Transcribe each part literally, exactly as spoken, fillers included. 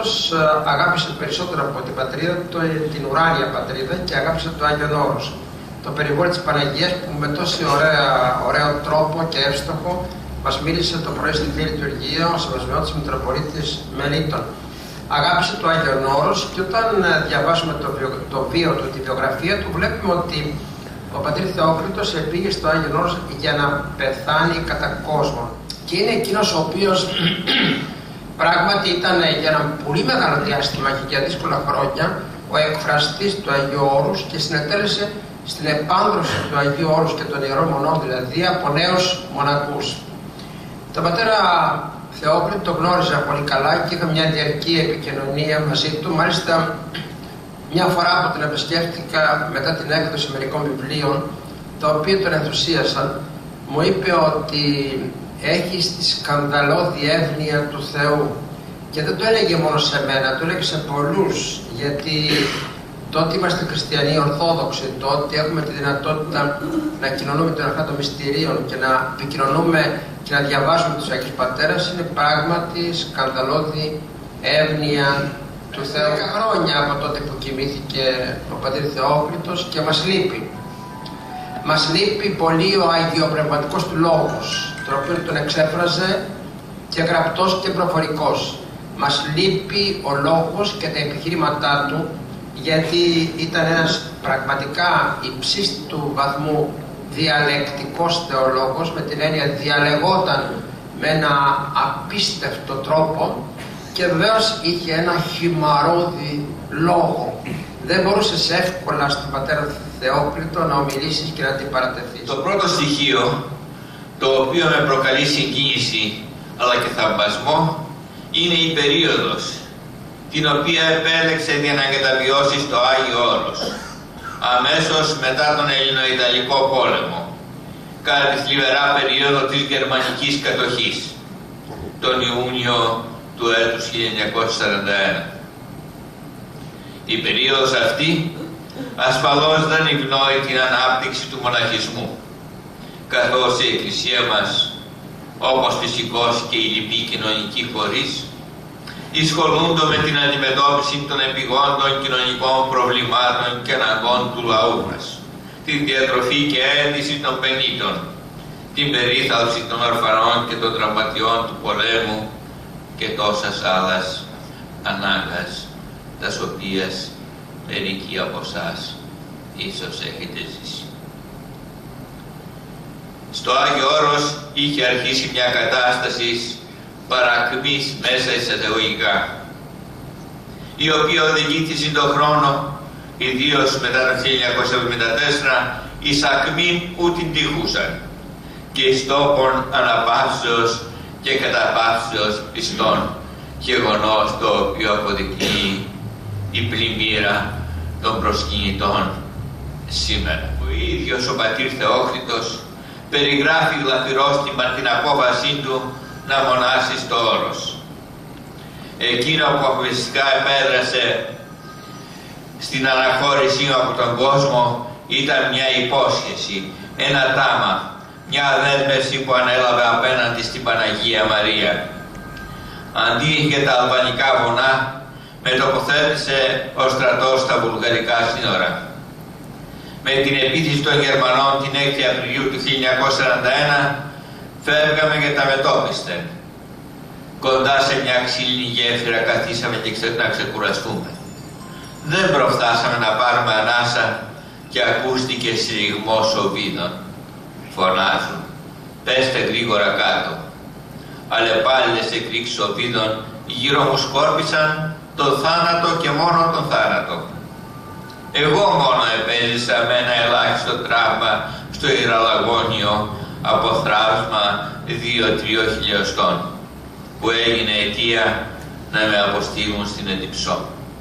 Θεόκριτος αγάπησε περισσότερο από την πατρίδα του την ουράνια πατρίδα και αγάπησε το Άγιον Όρος, το περιβόλι της Παναγίας, που με τόσο ωραία, ωραίο τρόπο και εύστοχο μας μίλησε το πρωί στην Θεία Λειτουργία ο Σεβασμιώτης Μητροπολίτης Μελίτων. Αγάπησε το Άγιον Όρος και όταν διαβάσουμε το, βιο, το βίο του, τη βιογραφία του, βλέπουμε ότι ο πατήρ Θεόκριτος επήγε στο Άγιον Όρος για να πεθάνει κατά κόσμο. Και είναι εκείνος ο οποίος πράγματι ήταν για ένα πολύ μεγάλο διάστημα και για δύσκολα χρόνια ο εκφραστής του Αγίου Όρους και συνετέλεσε στην επάνδρωση του Αγίου Όρους και των Ιερών Μονών, δηλαδή από νέους μοναχούς. Τον πατέρα Θεόκριτο το γνώριζα πολύ καλά και είχα μια διαρκή επικοινωνία μαζί του. Μάλιστα, μια φορά που τον επισκέφτηκα μετά την έκδοση μερικών βιβλίων, τα οποία τον ενθουσίασαν, μου είπε ότι έχει τη σκανδαλώδη εύνοια του Θεού. Και δεν το έλεγε μόνο σε μένα, το έλεγε σε πολλούς, γιατί τότε είμαστε χριστιανοί ορθόδοξοι, τότε έχουμε τη δυνατότητα να κοινωνούμε τον αρχά των μυστηρίων και να επικοινωνούμε και να διαβάζουμε τους Αγίους Πατέρας, είναι πράγματι σκανδαλώδη εύνοια του Θεού. Δέκα χρόνια από τότε που κοιμήθηκε ο πατήρ Θεόκριτος και μας λείπει. Μας λείπει πολύ ο αγιοπνευματικός του λόγος, τον οποίο τον εξέφραζε και γραπτός και προφορικός. Μας λείπει ο λόγος και τα επιχειρήματά του, γιατί ήταν ένας πραγματικά υψίστου βαθμού διαλεκτικός θεολόγος, με την έννοια διαλεγόταν με ένα απίστευτο τρόπο και βεβαίως είχε ένα χυμαρώδη λόγο. Δεν μπορούσες εύκολα στον πατέρα Θεόκριτο να ομιλήσεις και να την παρατεθείς. Το πρώτο στοιχείο, το οποίο με προκαλεί συγκίνηση αλλά και θαυμασμό, είναι η περίοδος την οποία επέλεξε για να εγκαταβιώσει στο Άγιο Όρος, αμέσως μετά τον Ελληνοϊταλικό πόλεμο, κατά τη θλιβερά περίοδο της γερμανικής κατοχής, τον Ιούνιο του έτους χίλια εννιακόσια σαράντα ένα. Η περίοδος αυτή ασφαλώς δεν ευνόει την ανάπτυξη του μοναχισμού, καθώς η Εκκλησία μας, όπως φυσικός και οι λοιποί κοινωνικοί φορείς, ασχολούνται με την αντιμετώπιση των επιγόντων κοινωνικών προβλημάτων και αναγκών του λαού μας, την διατροφή και ένδυση των πενήτων, την περίθαλψη των ορφανών και των τραυματιών του πολέμου και τόσας άλλας ανάγκας, τας οποίες μερικοί από εσάς ίσως έχετε ζήσει. Στο Άγιο Όρος είχε αρχίσει μια κατάσταση παρακμής μέσα εισαγωγικά, η οποία οδηγήθησε τον χρόνο, ιδίως μετά το χίλια εννιακόσια εβδομήντα τέσσερα, εις ακμήν που την τύχουσαν και εις τόπον αναπαύσεως και καταπαύσεως πιστών, γεγονός το οποίο αποδεικνύει η πλημμύρα των προσκυνητών σήμερα. Ο ίδιος ο πατήρ Θεόκριτος περιγράφει γλαφυρός την απόφασή του να μονάσει στο Όρος. Εκείνο που αποφασιστικά επέδρασε στην αναχώρησή μου από τον κόσμο ήταν μια υπόσχεση, ένα τάμα, μια δέσμευση που ανέλαβε απέναντι στην Παναγία Μαρία. Αντί για τα αλβανικά βουνά, με τοποθέτησε ο στρατός στα βουλγαρικά σύνορα. Με την επίθεση των Γερμανών την έκτη Απριλίου του χίλια εννιακόσια σαράντα ένα φεύγαμε και τα μετώπιστε. Κοντά σε μια ξύλινη γέφυρα καθίσαμε και ξε... να ξεκουραστούμε. Δεν προφτάσαμε να πάρουμε ανάσα και ακούστηκε συρριγμός οβίδων. Φωνάζουν, πέστε γρήγορα κάτω. Αλλεπάλληλες εκρήξεις οβίδων γύρω μου σκόρπισαν τον θάνατο και μόνο τον θάνατο. Εγώ μόνο επέζησα με ένα ελάχιστο τραύμα στο Ιεραλαγόνιο από θράψμα δύο-τριών χιλιοστών, που έγινε αιτία να με αποστείλουν στην Εντυψό.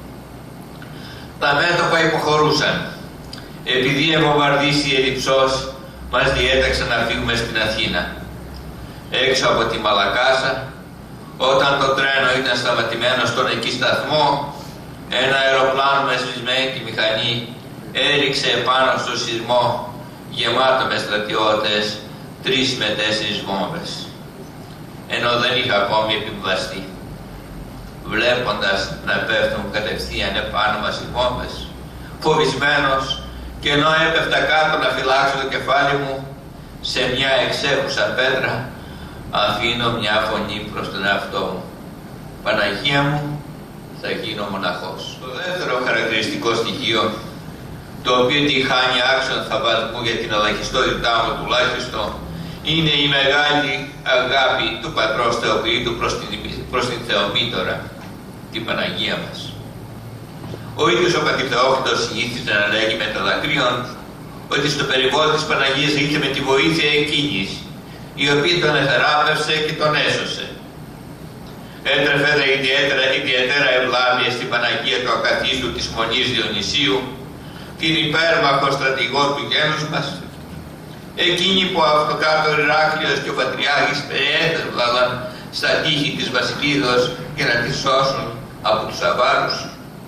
Τα μέτωπα υποχωρούσαν. Επειδή ευομβαρδίσει η Εντυψός, μας διέταξαν να φύγουμε στην Αθήνα. Έξω από τη Μαλακάσα, όταν το τρένο ήταν σταματημένο στον εκεί σταθμό, ένα αεροπλάνο με σβησμένη τη μηχανή έριξε επάνω στο σεισμό, γεμάτο με στρατιώτες, τρεις με τέσσερις βόμβες, ενώ δεν είχα ακόμη επιβαστεί. βλέποντας να πέφτουν κατευθείαν επάνω μας οι βόμβες. Φοβισμένος, και ενώ έπεφτα κάτω να φυλάξω το κεφάλι μου σε μια εξέχουσα πέτρα, αφήνω μια φωνή προς τον εαυτό μου. Παναγία μου, θα γίνω μοναχός. Το δεύτερο χαρακτηριστικό στοιχείο, το οποίο τη χάνει άξιον θαυμασμού για την ελαχιστότητά μου τουλάχιστον, είναι η μεγάλη αγάπη του Πατρός Θεοποιήτου προς την, προς την Θεομήτωρα, την Παναγία μας. Ο ίδιος ο πατήρ Θεόφυτος ήθιζε να λέγει με τα δακρύων ότι στο περιβόλι της Παναγίας ήρθε με τη βοήθεια εκείνης, η οποία τον εθεράπευσε και τον έσωσε. Έτρεφε δε ιδιαίτερα, ιδιαίτερα ευλάβεια στην Παναγία του Ακαθίστου της Μονής Διονυσίου, την υπέρμαχο στρατηγό του γένους μας, εκείνη που ο Αυτοκράτορ Ηράκλειος και ο Πατριάρχης περιέθευλαν στα τείχη της Βασιλίδος για να τη σώσουν από τους Αβάρους.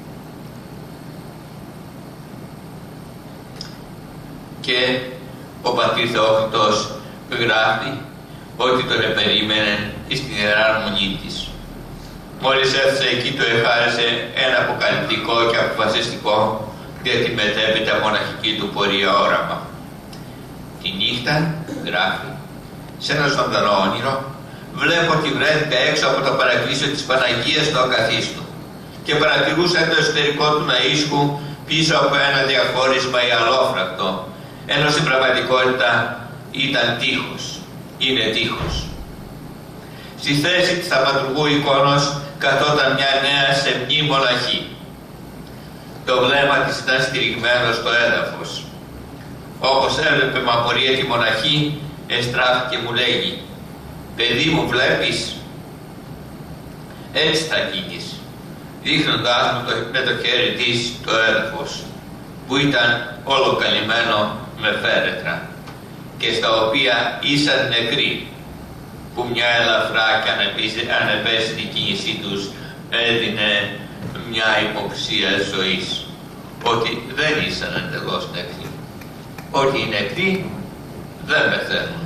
Και ο πατήρ Θεόφυτος γράφει ότι τον επερίμενε στην Ιερά Μονή της. Μόλις έφτασε εκεί του εχάρισε ένα αποκαλυπτικό και αποφασιστικό για τη μετέπειτα μοναχική του πορεία όραμα. Τη νύχτα, γράφει, σε ένα ζωντανό όνειρο, βλέπω ότι βρέθηκα έξω από το παρακλήσιο της Παναγίας του Ακαθίστου και παρατηρούσα το εσωτερικό του ναΐσκου πίσω από ένα διαχώρισμα ιαλόφρακτο, ενώ στην πραγματικότητα ήταν τείχος, είναι τείχος. Στη θέση της θαυματουργού εικόνος καθόταν μια νέα σεμνή μοναχή. Το βλέμμα της ήταν στηριγμένο στο έδαφος. Όπως έβλεπε με απορία τη μοναχή, εστράφηκε και μου λέγει «Παιδί μου, βλέπεις?» «Έτσι θα γίνεις», δείχνοντάς μου το, με το χέρι της το έδαφος, που ήταν όλο καλυμμένο με φέρετρα και στα οποία ήσαν νεκροί, που μια ελαφρά και ανεπαίσθητη κίνησή τους έδινε μια υποψία ζωής, ότι δεν ήσαν εντελώς νεκροί, ότι οι νεκροί δεν πεθαίνουν.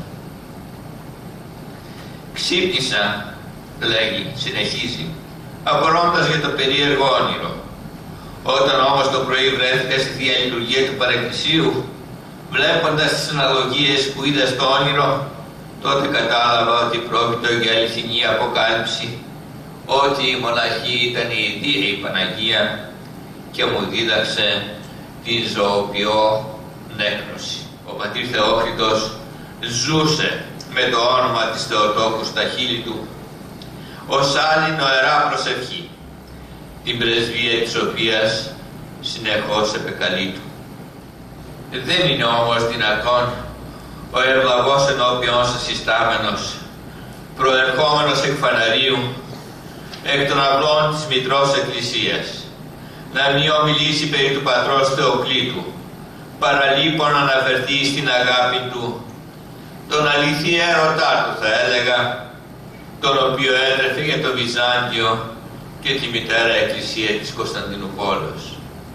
Ξύπνησα, λέγει, συνεχίζει, απορρώντας για το περίεργο όνειρο. Όταν όμως το πρωί βρέθηκα στη Θεία Λειτουργία του Παρεκκλησίου, βλέποντας τις αναλογίες που είδα στο όνειρο, τότε κατάλαβα ότι πρόκειται για αληθινή αποκάλυψη, ότι η μοναχή ήταν η ίδια η Παναγία και μου δίδαξε την ζωοποιό νέκρωση. Ο πατήρ Θεόφυτος ζούσε με το όνομα της Θεοτόκου στα χείλη του ως άλλη νοερά προσευχή, την πρεσβεία της οποίας συνεχώς επεκαλεί του. Δεν είναι όμως δυνατόν ο ευλαβός ενώπιον σας συστάμενος, προερχόμενος εκ φαναρίου, εκ των αυλών της Μητρός Εκκλησίας, να μην ομιλήσει περί του Πατρός Θεοκλήτου, παραλείπων να αναφερθεί στην αγάπη του, τον αληθή έρωτά του θα έλεγα, τον οποίο έτρεφε για το Βυζάντιο και τη Μητέρα Εκκλησία της Κωνσταντινούπολης.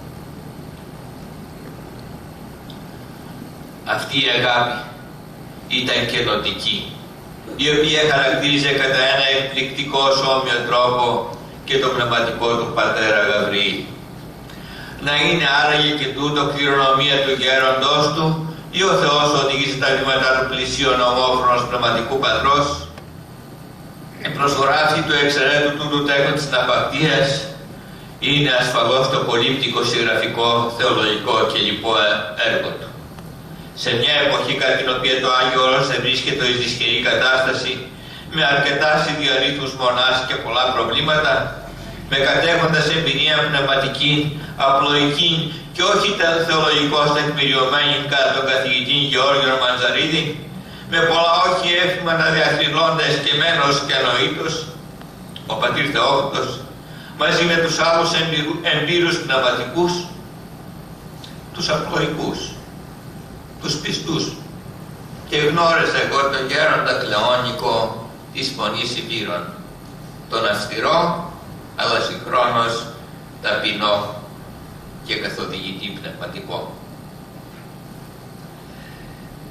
Αυτή η αγάπη ήταν καινοτική, η οποία χαρακτήριζε κατά ένα εκπληκτικό σώμιο τρόπο και το πνευματικό του πατέρα Γαβριήλ. Να είναι άραγε και τούτο κληρονομία του γέροντός του, ή ο Θεός οδήγησε τα βήματα του πλησίον ομόφρονος πνευματικού πατρός. Η προσφορά αυτή του εξαιρέτου τούτου τέκνου της ναυπακτίας είναι ασφαλώς το πολύπτυχο συγγραφικό, θεολογικό και λοιπό έργο του. Σε μια εποχή κατά την οποία το Άγιο Όρος βρίσκεται εις δυσχερή κατάσταση, με αρκετά ιδιορύθμους μονάς και πολλά προβλήματα, με κατέχοντας εμπειρία πνευματική, απλοϊκή και όχι θεολογικώς τεκμηριωμένη κατά τον καθηγητή Γεώργιο Μαντζαρίδη, με πολλά όχι εύθυμα να διαθρυλώνται εσκεμμένος και ανοήτως, ο πατήρ Θεόφυτος, μαζί με τους άλλους εμπειρούς πνευματικούς, τους απλοϊκούς, τους πιστούς, και γνώρισα εγώ τον γέροντα Κλεόνικο της Μονής Υπήρων, τον αυστηρό αλλά συγχρόνως ταπεινό και καθοδηγητή πνευματικό.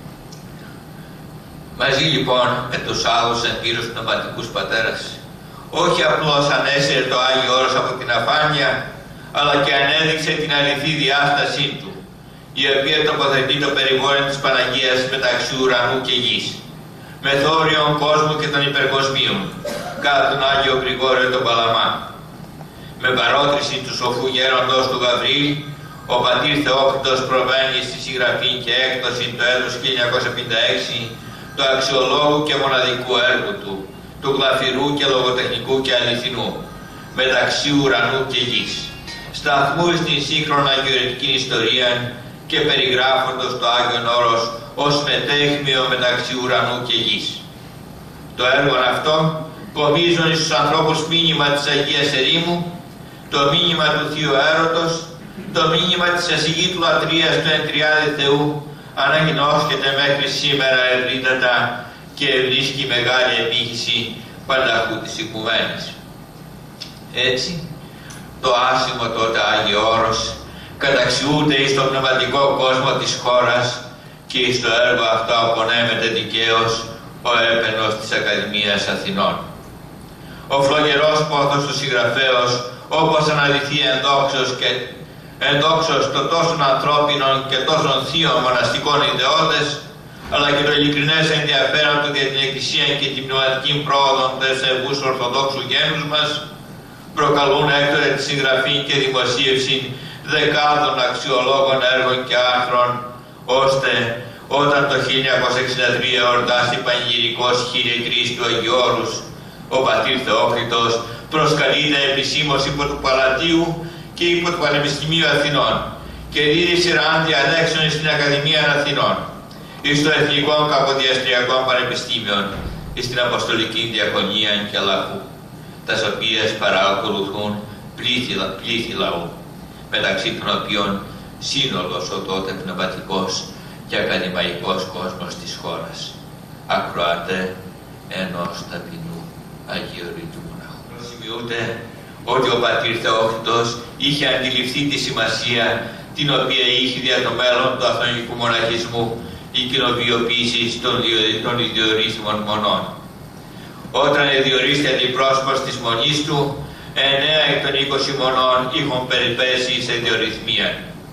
Μαζί λοιπόν με τους άλλους εμπειρούς πνευματικούς πατέρας, όχι απλώς ανέσυρε το Άγιο Όρος από την αφάνεια, αλλά και ανέδειξε την αληθή διάστασή του, η οποία τοποθετεί το περιβόλι της Παναγίας μεταξύ ουρανού και γης, με θόριον κόσμου και των υπερκοσμίων, κατά τον Άγιο Γρηγόριο τον Παλαμά. Με παρότριση του σοφού γέροντος του Γαβρίλ, ο πατήρ Θεόφυτος προβαίνει στη συγγραφή και έκδοση του έτους χίλια εννιακόσια πενήντα έξι του αξιολόγου και μοναδικού έργου του, του γλαφυρού και λογοτεχνικού και αληθινού, μεταξύ ουρανού και γης, σταθμού στην σύγχρονα αγιορετική ιστορία και περιγράφοντος το Άγιον Όρος ως μετέχμιο μεταξύ ουρανού και γης. Το έργο αυτό κομίζουν στους ανθρώπους μήνυμα της Αγίας Ερήμου, το μήνυμα του Θείου Έρωτος, το μήνυμα της ασυγήτου λατρείας του εν τριάδη Θεού αναγνώσκεται μέχρι σήμερα ευρύτατα και βρίσκει μεγάλη επίχυση πανταχού της οικουμένης. Έτσι, το άσημο τότε Άγιο Όρος καταξιούται εις το πνευματικό κόσμο της χώρας και εις το έργο αυτό απονέμεται δικαίως ο έπαινος της Ακαδημίας Αθηνών. Ο φλογερός πόθος του συγγραφέως, όπως αναδυθεί ενδόξως και ενδόξως των τόσων ανθρώπινων και τόσων θείων μοναστικών ιδεώδες, αλλά και το ειλικρινές ενδιαφέρον του για την Εκκλησία και την πνευματική πρόοδο des ευούς Ορθοδόξου γένους μας, προκαλούν έκτοτε τη συγγραφή και δημοσίευση δεκάδων αξιολόγων έργων και άρθρων, ώστε όταν το χίλια εννιακόσια εξήντα τρία εορτάσει πανηγυρικός χίλια τρεις του Αγίου Όρους, ο πατήρ Θεόφυτος προσκαλείται επισήμως υπό του Παλατίου και υπό του Πανεπιστημίου Αθηνών και δίδει σειράν διαλέξεων στην Ακαδημία Αθηνών, εις το Εθνικό Καποδιαστριακό Πανεπιστήμιο, εις την Αποστολική Διακονία και Λαχού, τας οποίες παρακολουθούν πλήθη, πλήθη λαού, μεταξύ των οποίων σύνολος ο τότε πνευματικός και ακαδημαϊκός κόσμος της χώρας, ακροάται ενός ταπεινού αγιορείτου μοναχού. Σημειούται ότι ο πατήρ Θεόφυτος είχε αντιληφθεί τη σημασία την οποία είχε δια το μέλλον του αθωνικού μοναχισμού η κοινοβιοποίηση των, των ιδιορύθμων μονών. Όταν διορίστηκε αντιπρόσωπος της μονής του, εννέα εκ των είκοσι μονών είχαν περιπέσει σε διορυθμία.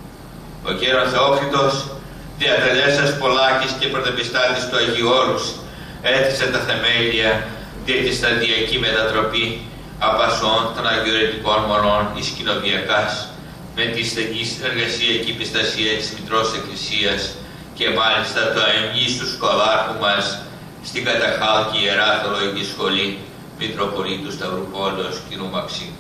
Ο κ. Θεόφυτος, διατελέσας πολλάκης και πρωτεπιστάτης του Αγίου Όρους, έθεσε τα θεμέλια για τη σταδιακή μετατροπή απασών των αγιορετικών μονών εις κοινοβιακάς, με τη στενή συνεργασία και επιστασία της Μητρός Εκκλησίας και μάλιστα το αιμνής του σκολάρχου μας στην καταχάλκη Ιερά Θεολογική Σχολή Μητροπολίτου Σταυρουπόλεως κ. Μαξίμου.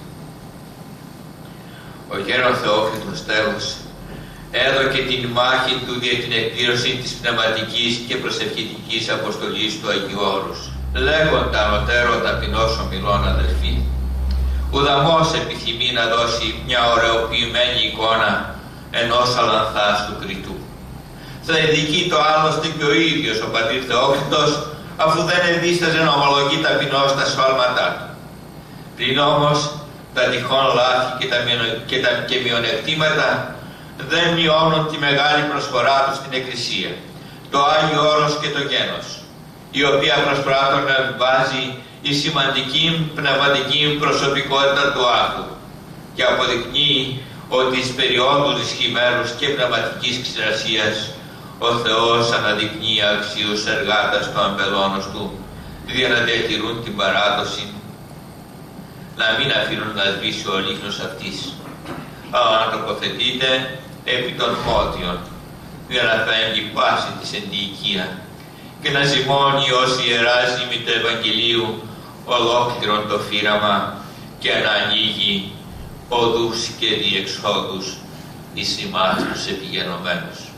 Ο κ. Θεόφυτος τέλος έδωκε την μάχη του για την εκπλήρωση της πνευματικής και προσευχητικής αποστολής του Αγίου Όρους, λέγοντα ανωτέρω ταπεινός ομιλών αδελφοί. Ουδαμός επιθυμεί να δώσει μια ωρεοποιημένη εικόνα ενός αλανθάστου κριτού. Θα ειδικεί το άλλωστε και ο ίδιος ο πατήρ Θεόφυτος, αφού δεν ενδίσταζε να ομολογεί ταπεινώς τα σφάλματά του. Πλην όμως τα τυχόν λάθη και τα, και τα και μειονεκτήματα δεν μειώνουν τη μεγάλη προσφορά του στην Εκκλησία, το Άγιο Όρος και το γένος, η οποία προσφορά τον βάζει η σημαντική πνευματική προσωπικότητα του άθου και αποδεικνύει ότι στις περιόδους της χειμέρους και πνευματικής ξηρασίας ο Θεός αναδεικνύει αξίους εργάτας των αμπελώνος του για να διατηρούν την παράδοση, να μην αφήνουν να σβήσει ο λίχνος αυτής, αλλά να τοποθετείται επί των πόδιων για να φέρνει πάση της ενδιοικία και να ζυμώνει ως ιερά ζήμη του Ευαγγελίου ολόκληρον το φύραμα και να ανοίγει οδούς και διεξόδους εις εμάς τους επιγενωμένους.